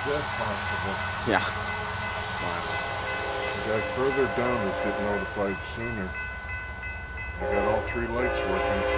is that possible? Yeah. Wow. The guy further down is getting notified sooner. I got all three lights working.